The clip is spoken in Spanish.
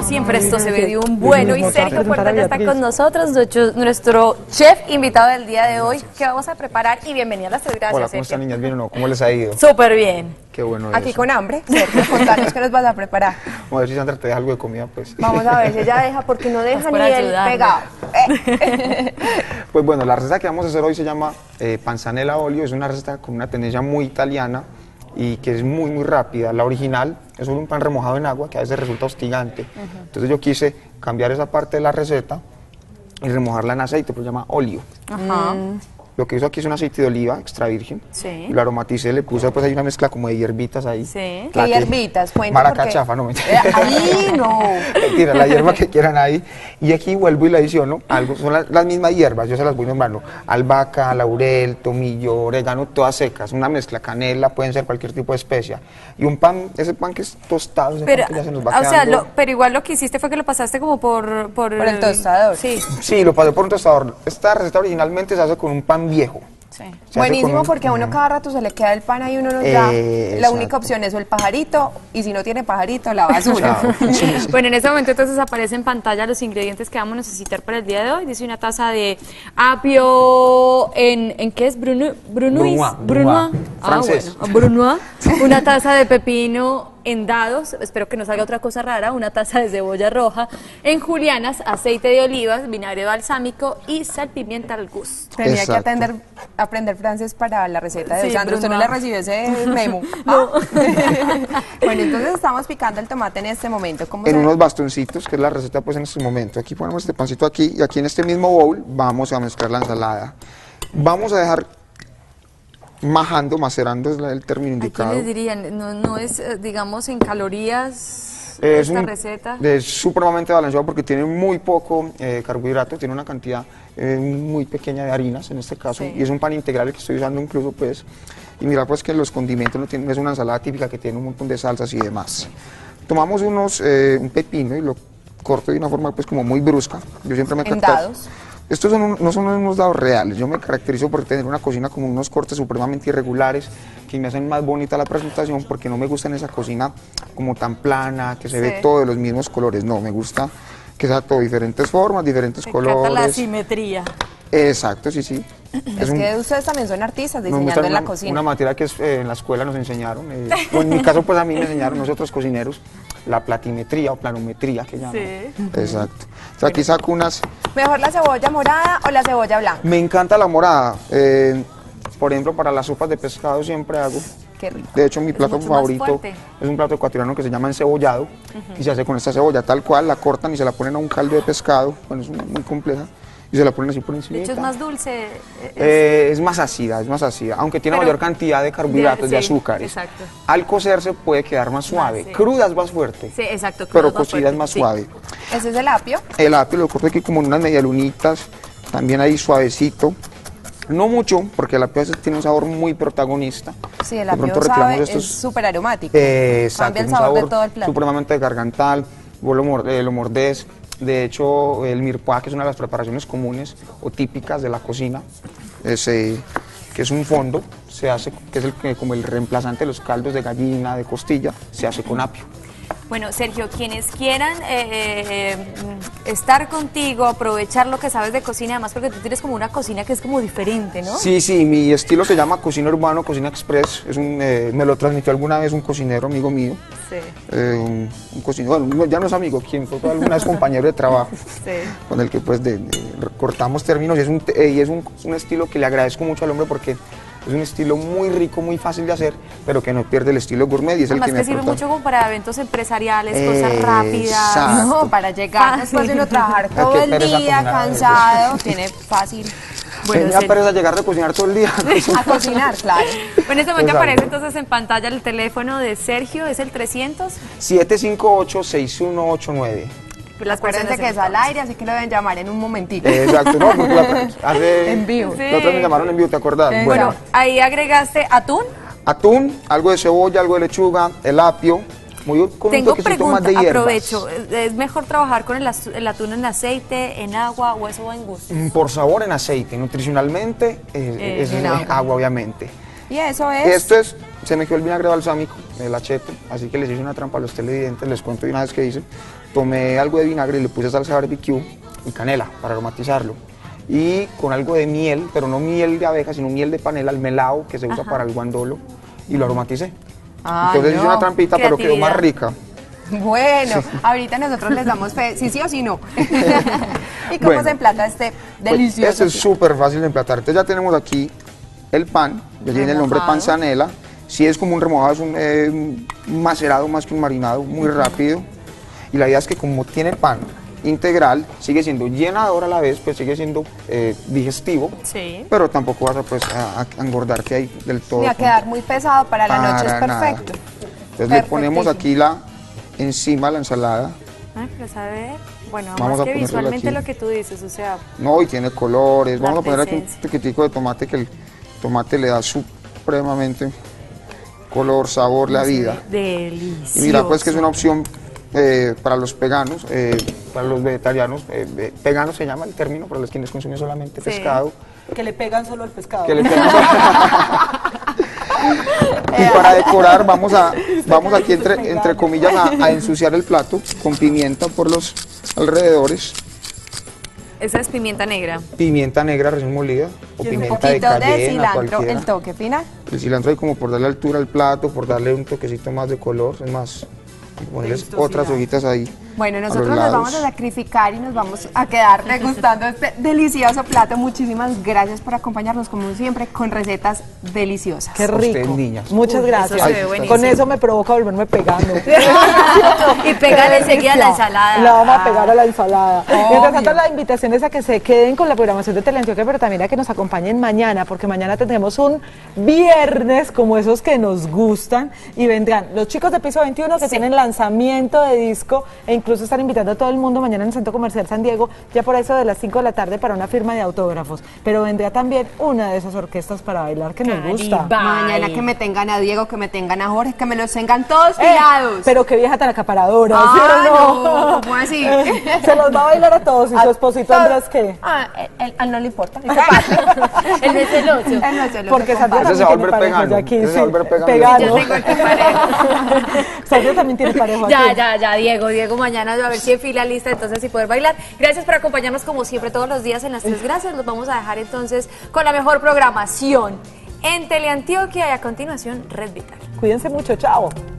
siempre esto se ve de un bueno. Y Sergio Portal está con nosotros, nuestro chef invitado del día de hoy, que vamos a preparar. Y bienvenida a las 3 gracias. Hola, ¿cómo están, niñas? ¿Bien o no? ¿Cómo les ha ido? Súper bien. Qué bueno. Aquí eso. con hambre. Sergio, contanos qué nos vas a preparar. Vamos a ver si Sandra te deja algo de comida, pues. Vamos a ver si ella deja, porque no deja Pues ni para el ayudarme. pegado. Pues bueno, la receta que vamos a hacer hoy se llama panzanella olio. Es una receta con una tendencia muy italiana y que es muy rápida. La original es solo un pan remojado en agua, que a veces resulta hostigante. Entonces yo quise cambiar esa parte de la receta y remojarla en aceite, pues se llama olio. Ajá. Lo que hizo aquí es un aceite de oliva extra virgen. Sí. Y lo aromaticé, le puse pues ahí una mezcla como de hierbitas ahí. Sí. ¿Qué hierbitas? Cuenta Maracachafa, no mentira. Ahí no. Mentira, la hierba que quieran ahí. Y aquí vuelvo y la adiciono. Algo, son las mismas hierbas, yo se las voy nombrando. Albahaca, laurel, tomillo, orégano, todas secas. Una mezcla, canela, pueden ser cualquier tipo de especia. Y un pan, ese pan que es tostado, ese Pero, pan que ya se nos va o sea, quedando. pero igual lo que hiciste fue que lo pasaste como por el tostador. Sí. Sí, lo pasé por un tostador. Esta receta originalmente se hace con un pan viejo. Sí. Se hace Buenísimo, con porque a uno cada rato se le queda el pan ahí, uno nos da. La Exacto. única opción es o el pajarito, y si no tiene pajarito, la basura. Chao. Sí, sí. Bueno, en este momento entonces aparece en pantalla los ingredientes que vamos a necesitar para el día de hoy. Dice una taza de apio ¿en qué es? Brunoise. Brunoise. Francés. Bueno, Brunoise. Una taza de pepino en dados, espero que no salga otra cosa rara, una taza de cebolla roja, en julianas, aceite de olivas, vinagre balsámico y sal pimienta al gusto. Tenía que Exacto. aprender francés para la receta de Sí, Sandra. Usted no Brunoise. le recibió ese memo. No. Bueno, entonces estamos picando el tomate en este momento. ¿Cómo En se- unos bastoncitos, que es la receta pues en este momento. Aquí ponemos este pancito aquí y aquí en este mismo bowl vamos a mezclar la ensalada. Vamos a dejar majando, macerando es el término Aquí indicado. les dirían, no es, digamos, en calorías Es esta un- receta. Es supremamente balanceado porque tiene muy poco carbohidrato, tiene una cantidad muy pequeña de harinas en este caso, Sí. y es un pan integral el que estoy usando incluso pues, y mira pues que los condimentos no tienen, es una ensalada típica que tiene un montón de salsas y demás. Tomamos un pepino y lo corto de una forma pues como muy brusca. Yo siempre me En dados. Estos no son unos dados reales. Yo me caracterizo por tener una cocina con unos cortes supremamente irregulares que me hacen más bonita la presentación porque no me gusta en esa cocina como tan plana, que se ve Sí. todo de los mismos colores. No, me gusta que sea todo diferentes formas, diferentes Me encanta la colores. simetría. Exacto, sí, sí. Es que ustedes también son artistas nos diseñando muestran en la una cocina. materia que en la escuela nos enseñaron, o en mi caso pues a mí me enseñaron nosotros cocineros, la platimetría o planometría que llaman. Sí. Exacto. O sea, aquí saco unas. ¿Mejor la cebolla morada o la cebolla blanca? Me encanta la morada. Por ejemplo, para las sopas de pescado siempre hago. Qué rico. De hecho, mi plato mucho más favorito fuerte. es un plato ecuatoriano que se llama encebollado y se hace con esta cebolla tal cual, la cortan y se la ponen a un caldo de pescado, bueno, es muy compleja, y se la ponen así por encima. De hecho es más dulce. Es más ácida, aunque tiene Pero- mayor cantidad de carbohidratos, de sí, azúcares. exacto. Al cocerse puede quedar más suave, sí. cruda es más fuerte, Sí, exacto. pero crudo más cocida es fuerte, más sí. suave. Ese es el apio. El apio lo corto aquí como en unas medialunitas, también ahí suavecito. No mucho, porque el apio a veces tiene un sabor muy protagonista. Sí, el De pronto apio retiramos sabe, estos- es súper aromático. Exacto, Cambia el un sabor de todo el plato. supremamente gargantal, vos lo mordés. De hecho, el mirepoix, que es una de las preparaciones comunes o típicas de la cocina, que es un fondo, se hace, que es como el reemplazante de los caldos de gallina, de costilla, se hace con apio. Bueno, Sergio, quienes quieran estar contigo, aprovechar lo que sabes de cocina, además porque tú tienes como una cocina que es como diferente, ¿no? Sí, mi estilo se llama cocina urbano, cocina express. Me lo transmitió alguna vez un cocinero amigo mío. Sí. Un cocinero, bueno, ya no es amigo, quien fue alguna vez compañero de trabajo, Sí. con el que pues cortamos términos y es un estilo que le agradezco mucho al hombre porque es un estilo muy rico, muy fácil de hacer, pero que no pierde el estilo gourmet y es Además el que que me sirve aporta. mucho como para eventos empresariales, cosas rápidas. Exacto. No, para llegar después de uno trabajar todo Qué el pereza día cocinar. cansado, tiene fácil Bueno, Me da Sergio. pereza llegar de cocinar todo el día. a cocinar, claro. Bueno, en este momento Exacto. aparece entonces en pantalla el teléfono de Sergio, es el 300. 758-6189. Las Acuérdense personas que es al aire, así que lo deben llamar en un momentito. Exacto, no, porque En vivo. Sí. La otra me llamaron en vivo, ¿te acordás? Bueno. Bueno, ahí agregaste atún. Atún, algo de cebolla, algo de lechuga, el apio, con un Tengo toquecito más pregunta, de hierbas. aprovecho. ¿Es mejor trabajar con el atún en aceite, en agua o eso va en gusto? Por sabor en aceite, nutricionalmente es en agua. agua. Obviamente. Y eso es... Esto es, se me quedó el vinagre balsámico, el achete, así que les hice una trampa a los televidentes, les cuento de una vez que hice. Tomé algo de vinagre y le puse salsa barbecue y canela para aromatizarlo. Y con algo de miel, pero no miel de abeja, sino miel de panela, el melao que se usa para el guandolo, y lo aromaticé. Entonces hice una trampita, pero quedó más rica. Bueno, ahorita nosotros les damos fe, sí o sí no. ¿Y cómo se emplata este delicioso? Pues, este es súper fácil de emplatar. Entonces ya tenemos aquí el pan, ya tiene el nombre panzanella. Si es como un remojado, es un macerado más que un marinado, muy rápido. Y la idea es que como tiene pan integral, sigue siendo llenador a la vez, pues sigue siendo digestivo, pero tampoco vas a, pues, a engordarte ahí del todo. Ni a quedar muy pesado para la noche, es perfecto. Entonces le ponemos aquí encima la ensalada. Ay, pero sabe, bueno, Vamos más a que visualmente aquí. lo que tú dices, o sea... No, y tiene colores. Vamos a poner aquí un presencia. poquitico de tomate, que el tomate le da supremamente color, sabor, la vida. Delicioso. Y mira, pues que es una opción para los veganos, para los vegetarianos. Vegano se llama el término para los quienes consumen solamente pescado. Que le pegan solo al pescado. Que le pegan Y para decorar vamos aquí entre comillas a ensuciar el plato con pimienta por los alrededores. Esa es pimienta negra. Pimienta negra recién molida o Un pimienta de poquito de cayena, cilantro, cualquiera. el toque final. El cilantro ahí como por darle altura al plato, por darle un toquecito más de color, es más, ponerles otras hojitas ahí. Bueno, a los nosotros nos lados. vamos a sacrificar y nos vamos a quedar degustando este delicioso plato. Muchísimas gracias por acompañarnos, como siempre, con recetas deliciosas. Qué A rico. ustedes, niñas. Muchas gracias. se ve buenísimo. Con eso me provoca volverme pegando. Y pégale enseguida a la ensalada. La vamos a pegar a la ensalada. Obvio. Mientras tanto, la invitación es a que se queden con la programación de Teleantioquia, pero también a que nos acompañen mañana, porque mañana tendremos un viernes como esos que nos gustan y vendrán los chicos de Piso 21 que tienen lanzamiento de disco e incluso están invitando a todo el mundo mañana en el Centro Comercial San Diego, ya por eso de las 5 de la tarde para una firma de autógrafos. Pero vendrá también una de esas orquestas para bailar que nos gusta. Caribe. Mañana que me tengan a Diego, que me tengan a Jorge, que me los tengan todos tirados. Pero qué vieja tan acaparadora, ¿sí Ah, o no? no, ¿cómo así? Se los va a bailar a todos. ¿Y su esposito Andrés qué? Ah, él no le importa. Él no es celoso. Él no es celoso, Porque Santiago Ese se también va a tiene volver pareja pegano, ya aquí. ese se va a volver pegano. Pegano. Ya tengo aquí pareja. Santiago también tiene pareja aquí. Ya, Diego mañana a ver si enfila lista entonces y poder bailar. Gracias por acompañarnos como siempre todos los días en las 3 gracias. Los vamos a dejar entonces con la mejor programación en Teleantioquia y a continuación Red Vital. Cuídense mucho, chao.